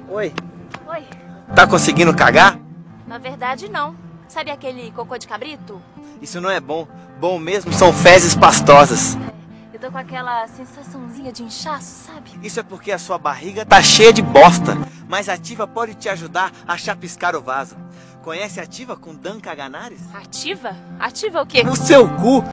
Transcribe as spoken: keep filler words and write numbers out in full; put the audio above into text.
Oi. Oi. Tá conseguindo cagar? Na verdade, não. Sabe aquele cocô de cabrito? Isso não é bom. Bom mesmo são fezes pastosas. É, eu tô com aquela sensaçãozinha de inchaço, sabe? Isso é porque a sua barriga tá cheia de bosta. Mas a Ativa pode te ajudar a chapiscar o vaso. Conhece a Ativa com Dan Caganares? Ativa? Ativa o quê? No seu cu!